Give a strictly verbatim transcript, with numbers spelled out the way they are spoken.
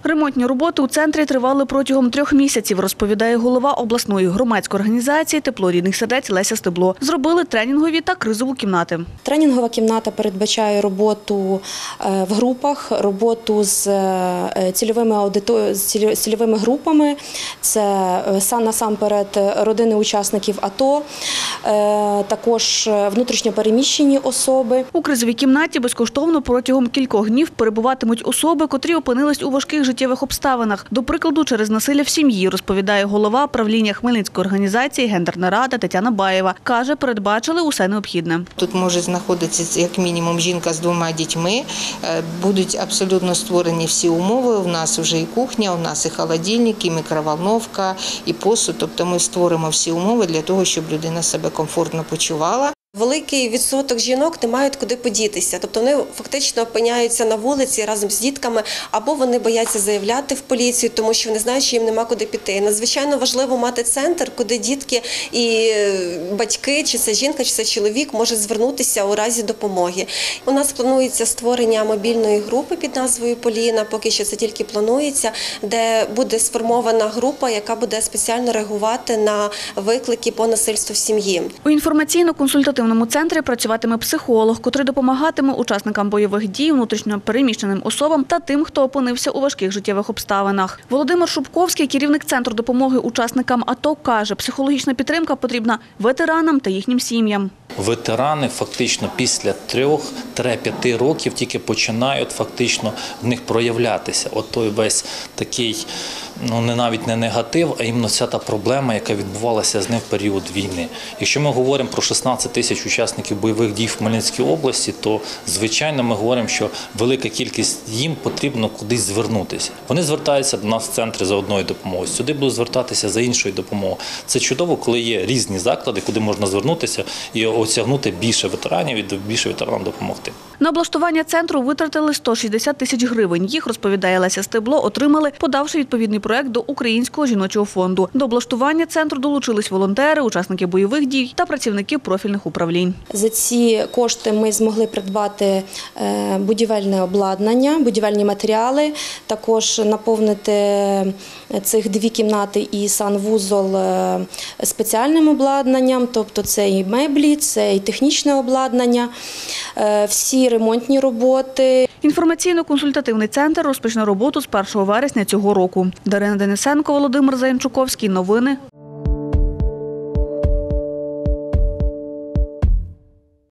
Ремонтні роботи у центрі тривали протягом трьох місяців, розповідає голова обласної громадської організації «Тепло рідних сердець» Леся Стебло. Зробили тренінгові та кризову кімнати. Тренінгова кімната передбачає роботу в групах, роботу з цільовими, аудитор... з цільовими групами. Це насамперед родини учасників АТО, також внутрішньопереміщені особи. У кризовій кімнаті безкоштовно протягом кількох днів перебуватимуть особи, котрі опинились у важких життєвих обставинах. До прикладу, через насилля в сім'ї, розповідає голова правління Хмельницької організації «Гендерна рада» Тетяна Баєва. Каже, передбачили усе необхідне. Тут може знаходитися як мінімум жінка з двома дітьми. Будуть абсолютно створені всі умови. У нас вже і кухня, у нас і холодильник, і мікроволновка, і посуд. Тобто ми створимо всі умови для того, щоб людина себе комфортно почувала. Великий відсоток жінок не мають куди подітися, тобто вони фактично опиняються на вулиці разом з дітками, або вони бояться заявляти в поліцію, тому що вони знають, що їм нема куди піти. Надзвичайно важливо мати центр, куди дітки і батьки, чи це жінка, чи це чоловік, може звернутися у разі допомоги. У нас планується створення мобільної групи під назвою «Поліна», поки що це тільки планується, де буде сформована група, яка буде спеціально реагувати на виклики по насильству в сім'ї. У інформаційно-консультативному В центрі працюватиме психолог, котрий допомагатиме учасникам бойових дій, внутрішньо переміщеним особам та тим, хто опинився у важких життєвих обставинах. Володимир Шубковський, керівник Центру допомоги учасникам АТО, каже, психологічна підтримка потрібна ветеранам та їхнім сім'ям. Ветерани фактично після трьох-п'яти років тільки починають фактично в них проявлятися. От той весь такий, ну не навіть не негатив, а іменно ця та проблема, яка відбувалася з ним в період війни. Якщо ми говоримо про шістнадцять тисяч учасників бойових дій в Хмельницькій області, то звичайно ми говоримо, що велика кількість їм потрібно кудись звернутися. Вони звертаються до нас в центри за одною допомогою, сюди будуть звертатися за іншою допомогою. Це чудово, коли є різні заклади, куди можна звернутися і осягнути більше ветеранів і більше ветеранам допомогти. На облаштування центру витратили сто шістдесят тисяч гривень. Їх, розповідає Леся Стебло, отримали, подавши відповідний проект до Українського жіночого фонду. До облаштування центру долучились волонтери, учасники бойових дій та працівники профільних управлінь. За ці кошти ми змогли придбати будівельне обладнання, будівельні матеріали, також наповнити цих дві кімнати і санвузол спеціальним обладнанням, тобто це і меблі, це і технічне обладнання, всі ремонтні роботи. Інформаційно-консультативний центр розпочне роботу з першого вересня цього року. Дарина Денисенко, Володимир Заянчуковський. Новини